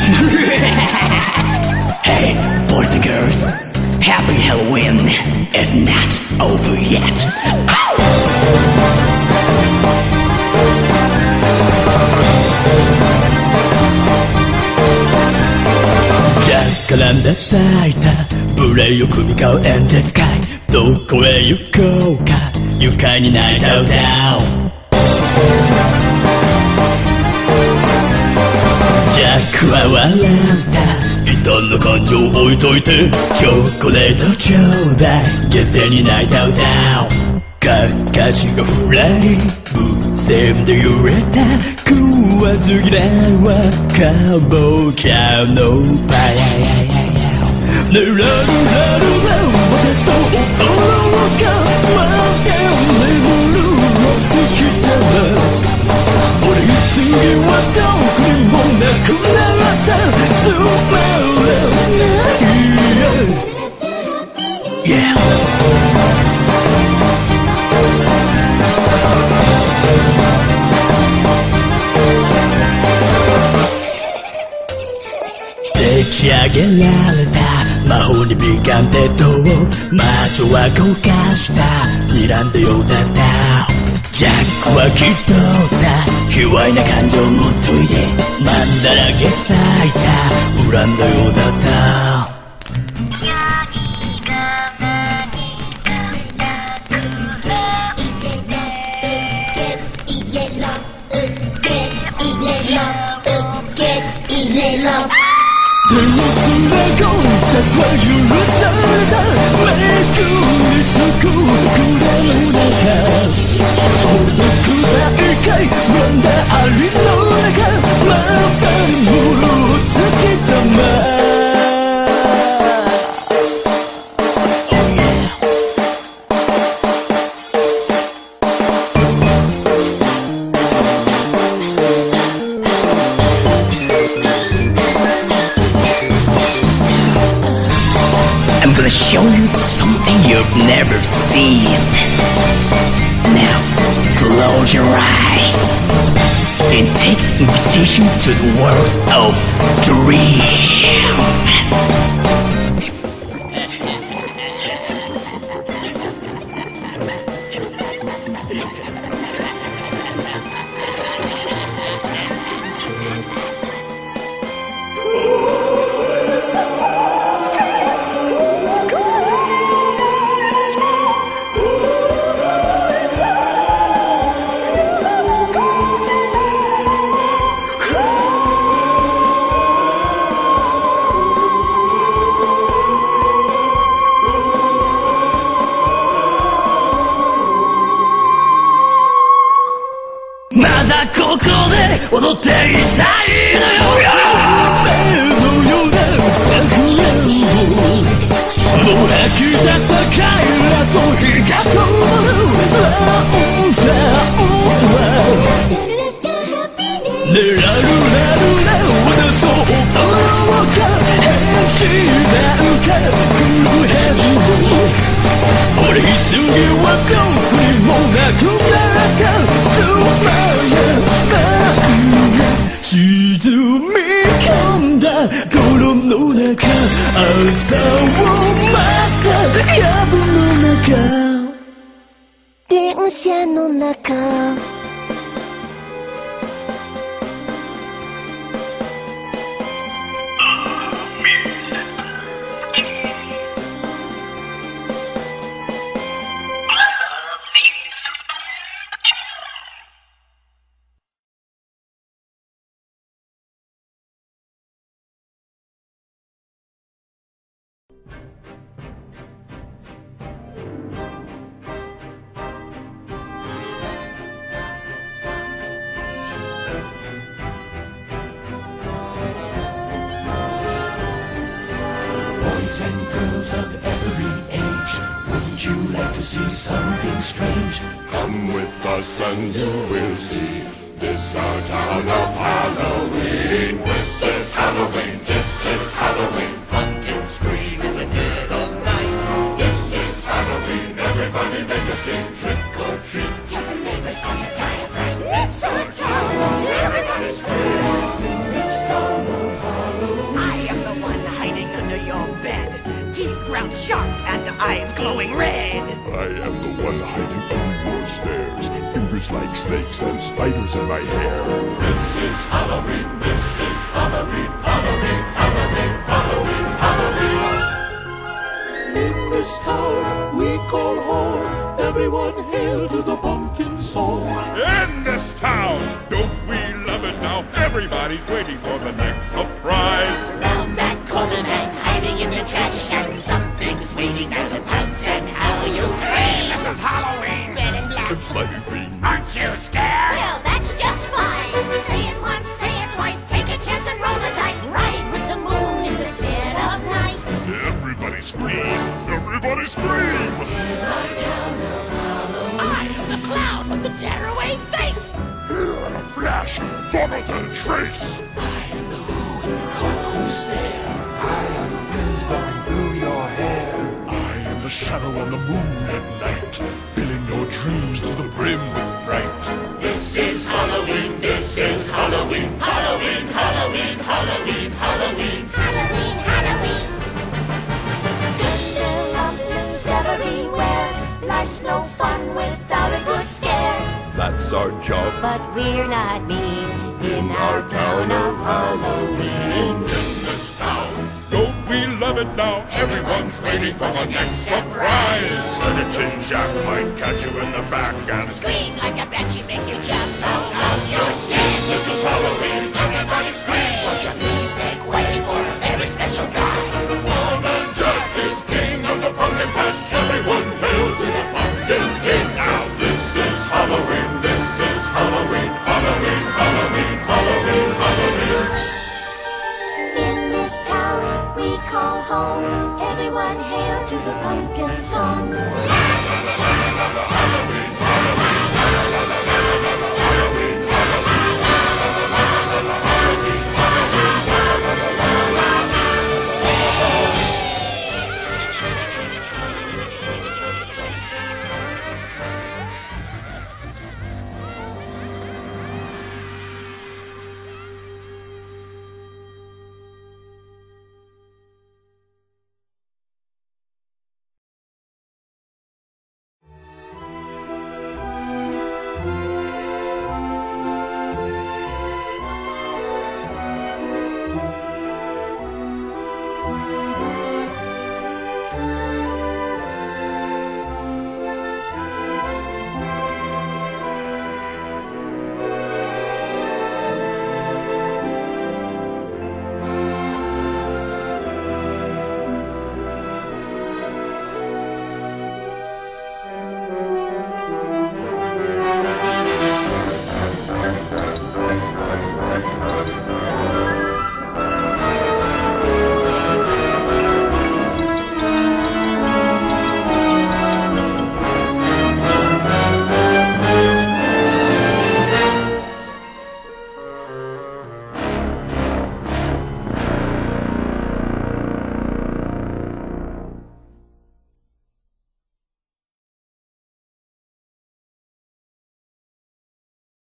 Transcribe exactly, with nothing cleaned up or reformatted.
Hey, boys and girls, happy Halloween is not over yet. Jack and the cider, 無礼を組み交うエンデッカイ、どこへ行こうか愉快に泣いた歌を。ジャックは笑った。人の感情置いといてチョコレートちょうだい。下世に泣いた歌を。かかしがふらり無線で揺れた。食わず嫌いはカボキャのパヤヤヤヤ。ねらるらるら私と踊ろうか。また眠るお月様。俺次はどこにもなくなったつまらない Yeah 出来上げられた魔法に敏感でどう魔女は焦がした睨んでようだった。ジャックは気取った卑猥な感情を持っといてマンだらけ咲いた恨んだようだった。手をつなごう二つは許された。めくりつく蔵の中細くないかいなんだありの中またもう月様。I'm gonna show you something you've never seen. Now, close your eyes and take the invitation to the world of dream.ここで踊っていたいのよ。夢のような桜をもう吐き出したカイラと火が灯るラウンダウンはねらるらるら私と踊ろうか。変身なんか来るはずも俺次はどこにもなくなったつまら沈み込んだ心の中朝を待った夜の中電車の中Boys and girls of every age, wouldn't you like to see something strange? Come with us and you will see. This our town of Halloween. This is Halloween, this is Halloween. Pumpkins scream in the dead of night. This is Halloween, everybody make a scene. Trick or treat, tell the neighbors on your diaphragm. It's our town, everybody's free. This town of Halloween. eyes glowing red. I am the one hiding under your stairs, fingers like snakes and spiders in my hair. This is Halloween, this is Halloween, Halloween, Halloween, Halloween, Halloween. In this town we call home, everyone hail to the pumpkin song. In this town, don't we love it now? Everybody's waiting for the next surprise. Round that corner and hiding in the trash can, something's waiting there to pounce and how you scream. This is Halloween. Red and black. And slimy green. Aren't you scared? Well, that's just fine. Say it once, say it twice, take a chance and roll the dice. Ride with the moon in the dead of night. Everybody scream! Everybody scream! I am the clown with the tearaway face. Here in a flash, gone without a trace. I am the who in the cuckoo stare. I am the wind blowing through your hair. I am the shadow on the moon at night, filling your dreams to the brim with fright. This is Halloween, this is Halloween, Halloween, Halloween, Halloween, Halloween, Halloween, Halloween. Tender lumpions everywhere. Life's no fun without a good scare. That's our job. But we're not mean in our town of Halloween. In this town, Don't we love it now? Everyone's waiting for the next surprise. Skellington Jack might catch you in the back and Scream like a banshee, make you jump out of your skin. this is Halloween. Everybody scream! Won't you please make way for a very special guy? Old Man Jack is king of the pumpkin patch. Everyone hail to the pumpkin king. Now this is Halloween. This is Halloween. Halloween. Halloween. Halloween. Halloween. In this town we call home, everyone hail to the pumpkin song.